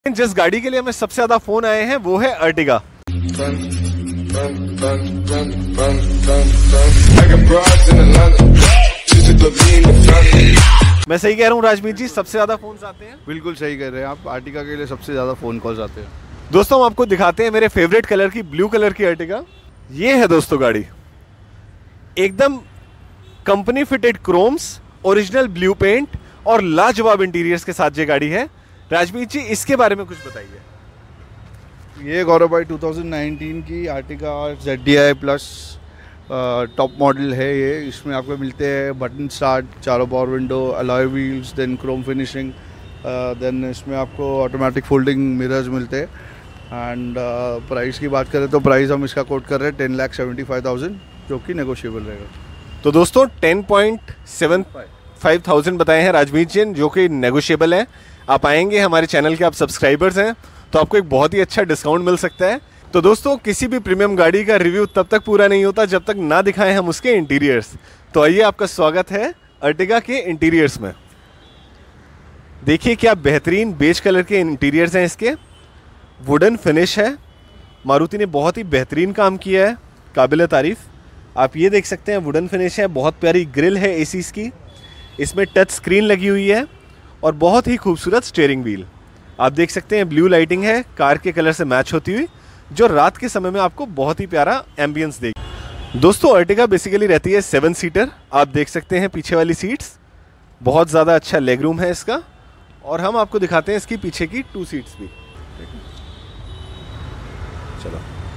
जिस गाड़ी के लिए हमें सबसे ज्यादा फोन आए हैं वो है अर्टिगा। मैं सही कह रहा हूँ राजमीत जी, सबसे ज्यादा फोन आते हैं? बिल्कुल सही कह रहे हैं आप, अर्टिगा के लिए सबसे ज्यादा फोन कॉल्स आते हैं। दोस्तों हम आपको दिखाते हैं मेरे फेवरेट कलर की ब्लू कलर की अर्टिगा। ये है दोस्तों गाड़ी, एकदम company fitted chromes, original blue paint और लाजवाब इंटीरियर्स के साथ ये गाड़ी है। राजमीत जी इसके बारे में कुछ बताइए। ये गौरव भाई 2019 की Ertiga ZDI plus top model है ये। इसमें आपको मिलते हैं बटन स्टार्ट, चारों power window, alloy wheels, then chrome finishing, then इसमें आपको ऑटोमेटिक फोल्डिंग मिरर्स मिलते हैं। एंड प्राइस की बात करें तो प्राइस हम इसका कोट कर रहे हैं 10,75,000, जो कि नेगोशिएबल रहेगा। तो दोस्तों 10,75,000 बताए हैं राजमीत जी, जो कि नेगोशिएबल है। आप आएंगे, हमारे चैनल के आप सब्सक्राइबर्स हैं, तो आपको एक बहुत ही अच्छा डिस्काउंट मिल सकता है। तो दोस्तों किसी भी प्रीमियम गाड़ी का रिव्यू तब तक पूरा नहीं होता जब तक ना दिखाएं हम उसके इंटीरियर्स। तो आइए, आपका स्वागत है अर्टिगा के इंटीरियर्स में। देखिए क्या बेहतरीन बेज कलर के इंटीरियर्स हैं इसके, वुडन फिनिश है। मारुति ने बहुत ही बेहतरीन काम किया है, काबिल तारीफ। आप ये देख सकते हैं वुडन फिनिश है, बहुत प्यारी ग्रिल है एसीज की, इसमें टच स्क्रीन लगी हुई है और बहुत ही खूबसूरत स्टीयरिंग व्हील। आप देख सकते हैं ब्लू लाइटिंग है कार के कलर से मैच होती हुई, जो रात के समय में आपको बहुत ही प्यारा एम्बियंस देगी। दोस्तों अर्टिगा बेसिकली रहती है 7 सीटर। आप देख सकते हैं पीछे वाली सीट्स, बहुत ज़्यादा अच्छा लेग रूम है इसका। और हम आपको दिखाते हैं इसकी पीछे की 2 सीट्स भी। चलो,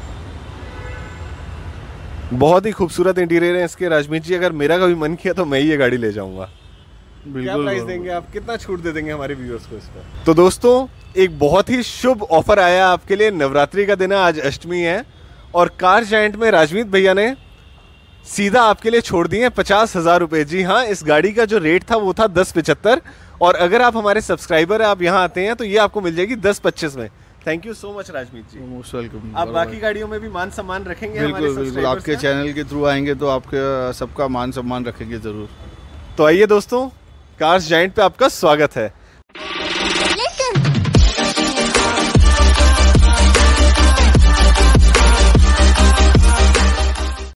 बहुत ही खूबसूरत इंटीरियर है इसके राजमीत जी। अगर मेरा कभी मन किया तो मैं ही ये गाड़ी ले जाऊंगा। क्या प्राइस देंगे आप, कितना छूट दे देंगे हमारे व्यूअर्स को इस पर? तो दोस्तों एक बहुत ही शुभ ऑफर आया आपके लिए। नवरात्रि का दिन है, आज अष्टमी है, और कार जायंट में राजमीत भैया ने सीधा आपके लिए छोड़ दिए 50,000 रुपए। जी हाँ, इस गाड़ी का जो रेट था वो था 10,75, और अगर आप हमारे सब्सक्राइबर है, आप यहाँ आते हैं तो ये आपको मिल जाएगी 10,25 में। Thank you so much Rajmeet ji, most welcome. आप बाकी गाड़ियों में भी मान सम्मान रखेंगे? बिल्कुल बिल्कुल, आपके चैनल के थ्रू आएंगे तो आपके सबका मान सम्मान रखेंगे जरूर। तो आइए दोस्तों, कार्स जायंट पे आपका स्वागत है।